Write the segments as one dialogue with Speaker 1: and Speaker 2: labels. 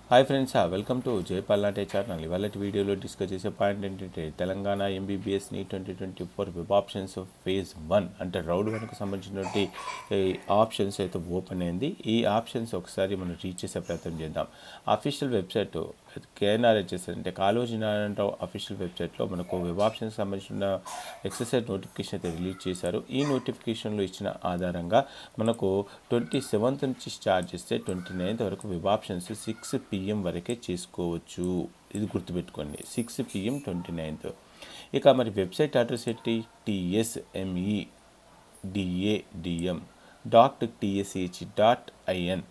Speaker 1: Hi friends, welcome to జయపాల్నాటే channel. ఇవాళ వీడియోలో డిస్కస్ చేసే పాయింట్ ఏంటంటే Telangana MBBS NEET 2024 web options phase 1 అంటే రౌండ్ 1కు సంబంధించినటువంటి ఆప్షన్స్ అయితే ఓపెన్ అయింది. ఈ ఆప్షన్స్ ఒకసారి మనం రీచ్ చేసే ప్రయత్నం చేద్దాం. అఫీషియల్ వెబ్సైట్ కేఎన్ఆర్హెచ్ఎస్ అంటే కాళోజీ నారాయణరావు అఫీషియల్ వెబ్సైట్లో మనకు వెబ్ ఆప్షన్స్ సంబంధించిన ఎక్సర్సైజ్ నోటిఫికేషన్ అయితే రిలీజ్ చేశారు. ఈ నోటిఫికేషన్లో ఇచ్చిన ఆధారంగా మనకు 27th నుంచి స్టార్ట్ చేస్తే 29th వరకు వెబ్ ఆప్షన్స్ 6 PM వరకే చేసుకోవచ్చు. ఇది గుర్తుపెట్టుకోండి, 6 PM 29th. ఇక మరి వెబ్సైట్ అడ్రస్ ఏంటి? tsmedadm.tsh.in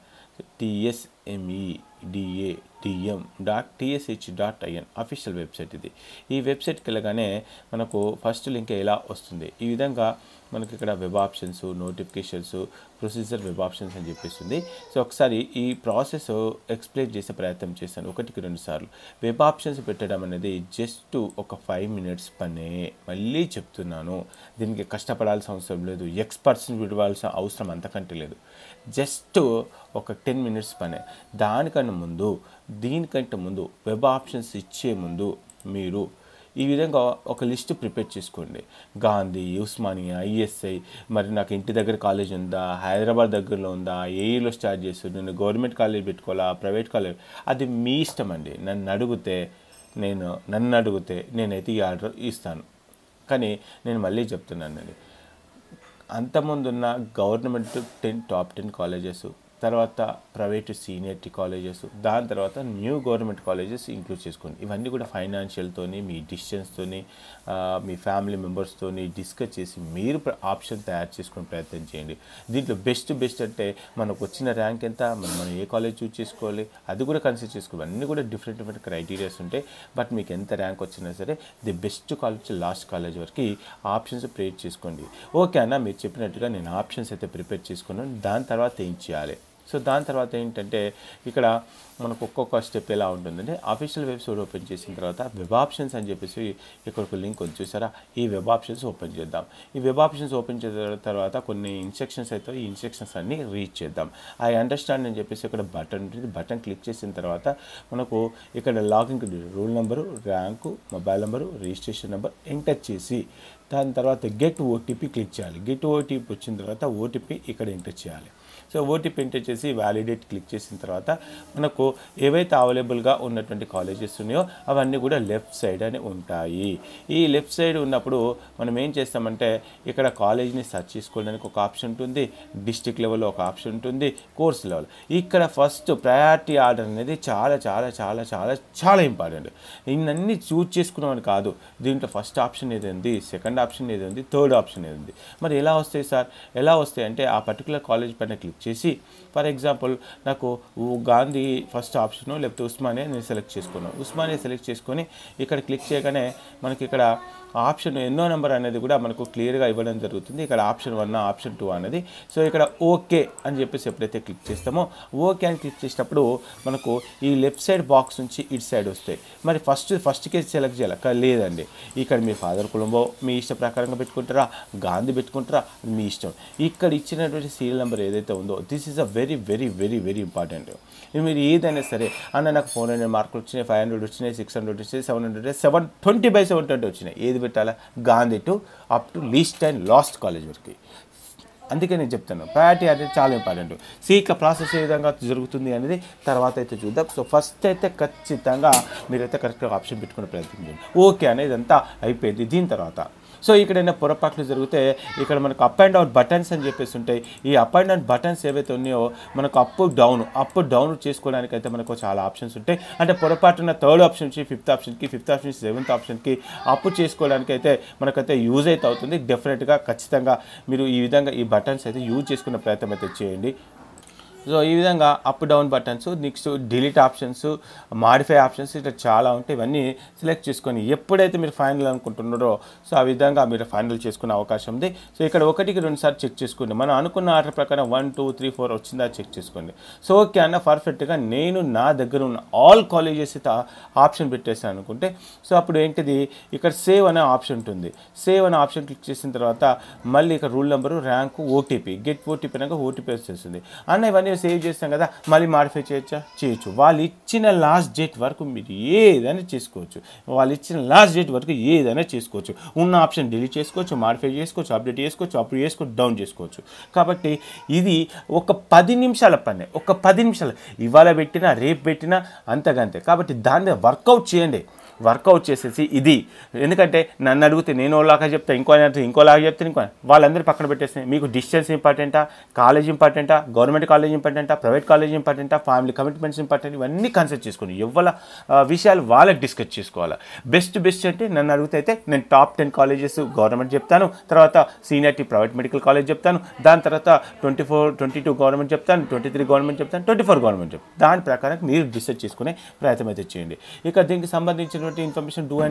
Speaker 1: tsmedadm.tsh.in అఫీషియల్ వెబ్సైట్ ఇది. ఈ వెబ్సైట్కి వెళ్ళగానే మనకు ఫస్ట్ లింక్ ఎలా వస్తుంది, ఈ విధంగా మనకి ఇక్కడ web options, notifications, procedure web options అని చెప్పేస్తుంది. సో ఒకసారి ఈ ప్రాసెస్ ఎక్స్ప్లెయిన్ చేసే ప్రయత్నం చేశాను 1-2 సార్లు. వెబ్ ఆప్షన్స్ పెట్టడం అనేది జస్ట్ ఒక 5 minutes పనే. మళ్ళీ చెప్తున్నాను, దీనికి కష్టపడాల్సిన అవసరం లేదు, ఎక్స్పర్ట్స్ని విడవాల్సిన అవసరం అంతకంటే లేదు. జస్ట్ ఒక 10 minutes పనే. దీనికంటే ముందు వెబ్ ఆప్షన్స్ ఇచ్చే ముందు మీరు ఈ విధంగా ఒక లిస్ట్ ప్రిపేర్ చేసుకోండి. గాంధీ, ఉస్మానియా, ఐఎస్ఐ, మరి నాకు ఇంటి దగ్గర కాలేజ్ ఉందా, హైదరాబాద్ దగ్గరలో ఉందా, ఏఈలో స్టార్ట్ చేస్తూ నేను గవర్నమెంట్ కాలేజ్ పెట్టుకోవాలా, ప్రైవేట్ కాలేజ్, అది మీ ఇష్టం అండి. నన్ను అడిగితే నేనైతే ఈ ఆర్డర్ ఇస్తాను. కానీ నేను మళ్ళీ చెప్తున్నానండి, అంతకుముందున్న గవర్నమెంట్ టాప్ 10 కాలేజెస్, తర్వాత ప్రైవేట్ సీనియర్టీ కాలేజెస్, దాని తర్వాత న్యూ గవర్నమెంట్ కాలేజెస్ ఇంక్లూడ్ చేసుకోండి. ఇవన్నీ కూడా ఫైనాన్షియల్తోని, మీ డిస్టెన్స్తోని, మీ ఫ్యామిలీ మెంబర్స్తోని డిస్కస్ చేసి మీరు ఆప్షన్ తయారు చేసుకునే ప్రయత్నం చేయండి. దీంట్లో బెస్ట్ అంటే మనకు వచ్చిన ర్యాంక్ ఎంత, మనం ఏ కాలేజ్ చూస్ చేసుకోవాలి, అది కూడా కన్సిడర్ చేసుకోవాలి. అన్నీ కూడా డిఫరెంట్ క్రైటీరియాస్ ఉంటాయి. బట్ మీకు ఎంత ర్యాంక్ వచ్చినా సరే the best college last college వరకు ఆప్షన్స్ ప్రిపేర్ చేసుకోండి. ఓకే అన్న, మీరు చెప్పినట్టుగా నేను ఆప్షన్స్ అయితే ప్రిపేర్ చేసుకున్నాను. దాని తర్వాత ఏం చేయాలి? సో దాని తర్వాత ఏంటంటే ఇక్కడ మనకు ఒక్కొక్క స్టెప్ ఎలా ఉంటుందంటే, అఫీషియల్ వెబ్సైట్ ఓపెన్ చేసిన తర్వాత వెబ్ ఆప్షన్స్ అని చెప్పేసి ఇక్కడ ఒక లింక్ ఉంది చూసారా, ఈ వెబ్ ఆప్షన్స్ ఓపెన్ చేద్దాం. ఈ వెబ్ ఆప్షన్స్ ఓపెన్ చేసిన తర్వాత కొన్ని ఇన్స్ట్రక్షన్స్ అయితే, ఈ ఇన్స్ట్రక్షన్స్ అన్నీ రీడ్ చేద్దాం. ఐ అండర్స్టాండ్ అని చెప్పేసి ఇక్కడ బటన్ ఉంటుంది. బటన్ క్లిక్ చేసిన తర్వాత మనకు ఇక్కడ login roll number, rank, mobile number, registration number enter చేసి దాని తర్వాత గెట్ ఓటీపీ క్లిక్ చేయాలి. గెట్ ఓటీపీ వచ్చిన తర్వాత ఓటీపీ ఇక్కడ ఎంటర్ చేయాలి. సో ఓటీపీ ఎంటర్ చేసి వ్యాలిడేట్ క్లిక్ చేసిన తర్వాత మనకు ఏవైతే అవైలబుల్గా ఉన్నటువంటి కాలేజెస్ ఉన్నాయో అవన్నీ కూడా లెఫ్ట్ సైడ్ అని ఉంటాయి. ఈ లెఫ్ట్ సైడ్ ఉన్నప్పుడు మనం ఏం చేస్తామంటే, ఇక్కడ కాలేజ్ని సెర్చ్ చేసుకోవడానికి ఒక ఆప్షన్ ఉంటుంది, డిస్ట్రిక్ట్ లెవెల్లో ఒక ఆప్షన్ ఉంటుంది, కోర్స్ లెవెల్. ఇక్కడ ఫస్ట్ ప్రయారిటీ ఆర్డర్ అనేది చాలా చాలా చాలా చాలా చాలా ఇంపార్టెంట్. ఇవన్నీ చూజ్ చేసుకున్నామని కాదు, దీంట్లో ఫస్ట్ ఆప్షన్ ఏది ఉంది, సెకండ్ ఆప్షన్ ఏది ఉంది, థర్డ్ ఆప్షన్ ఏది ఉంది. మరి ఎలా వస్తాయి సార్? ఎలా వస్తాయి అంటే, ఆ పర్టికులర్ కాలేజ్ పైన క్లిక్ చేసి, ఫర్ ఎగ్జాంపుల్ నాకు గాంధీ ఫస్ట్ ఆప్షన్, లేకపోతే ఉస్మానియా నేను సెలెక్ట్ చేసుకున్నాను. ఉస్మానియా సెలెక్ట్ చేసుకొని ఇక్కడ క్లిక్ చేయగానే మనకి ఇక్కడ ఆప్షన్ ఎన్నో నెంబర్ అనేది కూడా మనకు క్లియర్గా ఇవ్వడం జరుగుతుంది. ఇక్కడ ఆప్షన్ 1, ఆప్షన్ 2 అనేది. సో ఇక్కడ ఓకే అని చెప్పేసి ఎప్పుడైతే క్లిక్ చేస్తామో, ఓకే అని క్లిక్ చేసినప్పుడు మనకు ఈ లెఫ్ట్ సైడ్ బాక్స్ నుంచి ఇటు సైడ్ వస్తాయి. మరి ఫస్ట్కే సెలెక్ట్ చేయాలి లేదండి, ఇక్కడ మీ ఫాదర్ కులంబో మీ ఇష్ట ప్రకారంగా పెట్టుకుంటారా, గాంధీ పెట్టుకుంటారా, మీ ఇష్టం. ఇక్కడ ఇచ్చినటువంటి సీరియల్ నెంబర్ ఏదైతే ఉందో, this is a very very very very important. మీరు ఏదైనా సరే, అన్న నాకు 400 మార్కులు వచ్చినాయి, 500 వచ్చినాయి, 600 వచ్చినాయి, 700, 720/720 వచ్చినాయి, ఏది పెట్టాలా? Gandhi to up to least and last college వరకు. అందుకే నేను చెప్తాను, ప్రయారిటీ అనేది చాలా ఇంపార్టెంట్. సీక ప్రాసెస్ ఏ విధంగా జరుగుతుంది అనేది తర్వాత అయితే చూద్దాం. సో ఫస్ట్ అయితే ఖచ్చితంగా మీరైతే కరెక్ట్గా ఆప్షన్ పెట్టుకునే ప్రయత్నం చేయండి. ఓకే అనేది అంతా అయిపోయింది. దీని తర్వాత సో ఇక్కడైనా పొరపాట్లు జరిగితే ఇక్కడ మనకు అప్ అండ్ డౌన్ బటన్స్ అని చెప్పేసి ఉంటాయి. ఈ అప్ అండ్ డౌన్ బటన్స్ ఏవైతే ఉన్నాయో మనకు అప్ డౌన్ చేసుకోవడానికి అయితే మనకు చాలా ఆప్షన్స్ ఉంటాయి. అంటే పొరపాటున థర్డ్ ఆప్షన్ నుంచి ఫిఫ్త్ ఆప్షన్ నుంచి 7th ఆప్షన్కి అప్ చేసుకోవడానికి అయితే మనకైతే యూజ్ అయితే అవుతుంది. డెఫినెట్గా ఖచ్చితంగా మీరు ఈ విధంగా ఈ బటన్స్ అయితే యూజ్ చేసుకునే ప్రయత్నం అయితే చేయండి. సో ఈ విధంగా up down buttons, next delete options, modify options, ఇట్లా చాలా ఉంటాయి. ఇవన్నీ సెలెక్ట్ చేసుకొని ఎప్పుడైతే మీరు ఫైనల్ అనుకుంటున్నారో సో ఆ విధంగా మీరు ఫైనల్ చేసుకునే అవకాశం ఉంది. సో ఇక్కడ 1-2 సార్లు చెక్ చేసుకోండి. మనం అనుకున్న ఆర్డర్ ప్రకారం 1, 2, 3, 4 వచ్చిందా చెక్ చేసుకోండి. సో ఓకే అన్న, పర్ఫెక్ట్గా నేను నా దగ్గర ఉన్న ఆల్ కాలేజెస్ అయితే ఆప్షన్ పెట్టేసాను అనుకుంటే, సో అప్పుడు ఏంటిది, ఇక్కడ సేవ్ అనే ఆప్షన్ ఉంటుంది. సేవ్ అనే ఆప్షన్ క్లిక్ చేసిన తర్వాత మళ్ళీ ఇక్కడ rule number, rank, OTP, get OTP అనగా ఓటీపీ వచ్చేస్తుంది. అన్న ఇవన్నీ మేము సేవ్ చేస్తాం కదా, మళ్ళీ మాడిఫై చేయొచ్చా? చేయొచ్చు. వాళ్ళు ఇచ్చిన లాస్ట్ డేట్ వరకు మీరు ఏదైనా చేసుకోవచ్చు. వాళ్ళు ఇచ్చిన లాస్ట్ డేట్ వరకు ఏదైనా చేసుకోవచ్చు. ఉన్న ఆప్షన్ డిలీట్ చేసుకోవచ్చు, మాడిఫై చేసుకోవచ్చు, అప్డేట్ చేసుకోవచ్చు, అప్పుడు చేసుకోవచ్చు, డౌన్ చేసుకోవచ్చు. కాబట్టి ఇది ఒక 10 నిమిషాల పని. ఒక 10 నిమిషాలు ఇవాళ పెట్టినా రేపు పెట్టినా అంతకంతే. కాబట్టి దాని మీద వర్కౌట్ చేయండి. వర్కౌట్ చేసేసి ఇది, ఎందుకంటే నన్ను అడిగితే నేను ఓలాగా చెప్తా, ఇంకోలాగా చెప్తే వాళ్ళందరూ పక్కన పెట్టేస్తే మీకు డిస్టెన్స్ ఇంపార్టెంటా, కాలేజ్ ఇంపార్టెంటా, గవర్నమెంట్ కాలేజ్ ఇంపార్టెంటా, ప్రైవేట్ కాలేజ్ ఇంపార్టెంటా, ఫ్యామిలీ కమిట్మెంట్స్ ఇంపార్టెంట్, ఇవన్నీ కన్సిడర్ చేసుకోండి. ఎవరి విషయాలు వాళ్ళకి డిస్కస్ చేసుకోవాలి. బెస్ట్ అంటే నన్ను అడిగితే అయితే నేను టాప్ 10 కాలేజెస్ గవర్నమెంట్ చెప్తాను, తర్వాత సీనియారిటీ ప్రైవేట్ మెడికల్ కాలేజ్ చెప్తాను, దాని తర్వాత 24, 22 గవర్నమెంట్ చెప్తాను, 23 గవర్నమెంట్ చెప్తాను, 24 గవర్నమెంట్ చెప్తాను. దాని ప్రకారం మీరు డిసైడ్ చేసుకునే ప్రయత్నం అయితే చేయండి. ఇక దీనికి సంబంధించిన ఇన్ఫర్మేషన్ డూ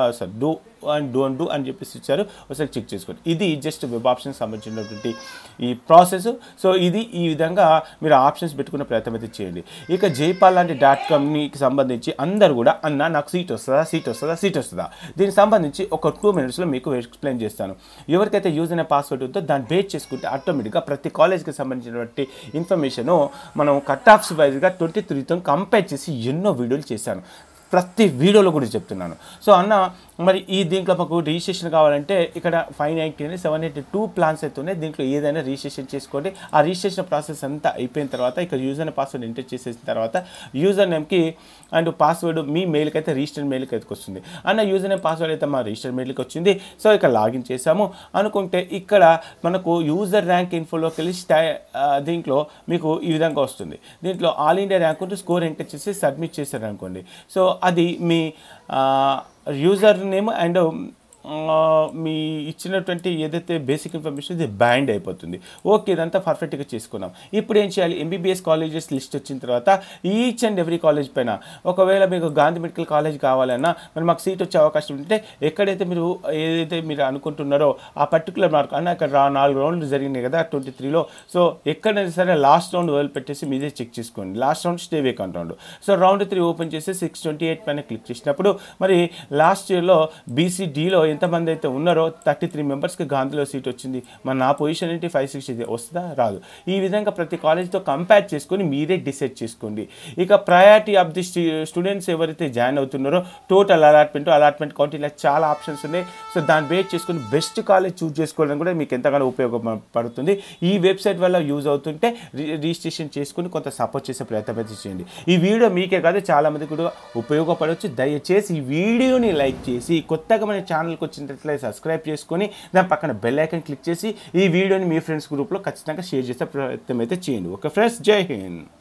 Speaker 1: అండ్ అని చెప్పేసి ఇచ్చారు, ఒకసారి చెక్ చేసుకోండి. ఇది జస్ట్ వెబ్ ఆప్షన్ సంబంధించినటువంటి ఈ ప్రాసెస్. సో ఇది ఈ విధంగా మీరు ఆప్షన్స్ పెట్టుకునే ప్రయత్నం అయితే చేయండి. ఇక జైపాల్ లాంటి .comకి సంబంధించి అందరు కూడా అన్న నాకు సీట్ వస్తుందా దీనికి సంబంధించి ఒక 2 minutesలో మీకు ఎక్స్ప్లెయిన్ చేస్తాను. ఎవరికైతే యూజర్ అనే పాస్వర్డ్ ఉందో దాన్ని బేస్ చేసుకుంటే ఆటోమేటిక్గా ప్రతి కాలేజ్కి సంబంధించినటువంటి ఇన్ఫర్మేషను మనం కట్ ఆఫ్స్ వైజ్గా 23తో కంపేర్ చేసి ఎన్నో వీడియోలు చేశాను. ప్రతి వీడియోలో కూడా చెప్తున్నాను. సో అన్న మరి ఈ దీంట్లో మాకు రిజిస్ట్రేషన్ కావాలంటే ఇక్కడ 590 782 ప్లాన్స్ అయితే ఉన్నాయి. దీంట్లో ఏదైనా రిజిస్ట్రేషన్ చేసుకోండి. ఆ రిజిస్ట్రేషన్ ప్రాసెస్ అంతా అయిపోయిన తర్వాత ఇక్కడ యూజర్ నేమ్ పాస్వర్డ్ ఎంటర్ చేసేసిన తర్వాత యూజర్ నేమ్కి అండ్ పాస్వర్డ్ మీ మెయిల్కి అయితే రిజిస్టర్డ్ మెయిల్కి అయితే వస్తుంది. అన్న యూజర్ నేమ్ పాస్వర్డ్ అయితే మా రిజిస్టర్డ్ మెయిల్కి వచ్చింది. సో ఇక్కడ లాగిన్ చేసాము అనుకుంటే ఇక్కడ మనకు యూజర్ ర్యాంక్ ఇన్ఫోలోకి వెళ్ళి దీంట్లో మీకు ఈ విధంగా వస్తుంది. దీంట్లో ఆల్ ఇండియా ర్యాంక్ ఉంటే స్కోర్ ఎంటర్ చేసి సబ్మిట్ చేశారు అనుకోండి. సో అది మీ యూజర్ నేమ్ అండ్ మీ ఇచ్చినటువంటి ఏదైతే బేసిక్ ఇన్ఫర్మేషన్ ఇది బ్యాండ్ అయిపోతుంది. ఓకే, ఇదంతా పర్ఫెక్ట్గా చేసుకున్నాం. ఇప్పుడు ఏం చేయాలి? ఎంబీబీఎస్ కాలేజెస్ లిస్ట్ వచ్చిన తర్వాత ఈచ్ అండ్ ఎవ్రీ కాలేజ్ పైన ఒకవేళ మీకు గాంధీ మెడికల్ కాలేజ్ కావాలన్నా మరి మాకు సీట్ వచ్చే అవకాశం ఉంటే ఎక్కడైతే ఏదైతే మీరు అనుకుంటున్నారో ఆ పర్టికులర్ మార్క్ అన్న ఇక్కడ 4 రౌండ్లు జరిగినాయి కదా 23లో. సో ఎక్కడైనా సరే లాస్ట్ రౌండ్ వదిలిపెట్టేసి మీదే చెక్ చేసుకోండి. Last round stay vacant round. So round 3 open చేసి 628 పైన క్లిక్ చేసినప్పుడు మరి లాస్ట్ ఇయర్లో బీసీడీలో ఎంతమంది అయితే ఉన్నారో 33 మెంబర్స్కి గాంధీలో సీట్ వచ్చింది. మరి నా పొజిషన్ ఏంటి 560 వస్తుందా రాదు. ఈ విధంగా ప్రతి కాలేజ్తో కంపేర్ చేసుకొని మీరే డిసైడ్ చేసుకోండి. ఇక ప్రయారిటీ ఆఫ్ ది స్టూడెంట్స్ ఎవరైతే జాయిన్ అవుతున్నారో టోటల్ అలాట్మెంట్ కౌంట్ ఇలా చాలా ఆప్షన్స్ ఉన్నాయి. సో దాన్ని బేస్ చేసుకొని బెస్ట్ కాలేజ్ చూస్ చేసుకోవడం కూడా మీకు ఎంతగానో ఉపయోగపడుతుంది. ఈ వెబ్సైట్ వల్ల యూజ్ అవుతుంటే రిజిస్ట్రేషన్ చేసుకుని కొంత సపోర్ట్ చేసే ప్రయత్నం అయితే చేయండి. ఈ వీడియో మీకే కాదు చాలా మందికి కూడా ఉపయోగపడవచ్చు. దయచేసి ఈ వీడియోని లైక్ చేసి కొత్తగా మన ఛానల్కి వచ్చినట్లయితే సబ్స్క్రైబ్ చేసుకొని దాని పక్కన బెల్ ఐకాన్ క్లిక్ చేసి ఈ వీడియోని మీ ఫ్రెండ్స్ గ్రూప్లో ఖచ్చితంగా షేర్ చేసే ప్రయత్నం అయితే చేయండి. ఓకే ఫ్రెండ్స్, జై హింద్.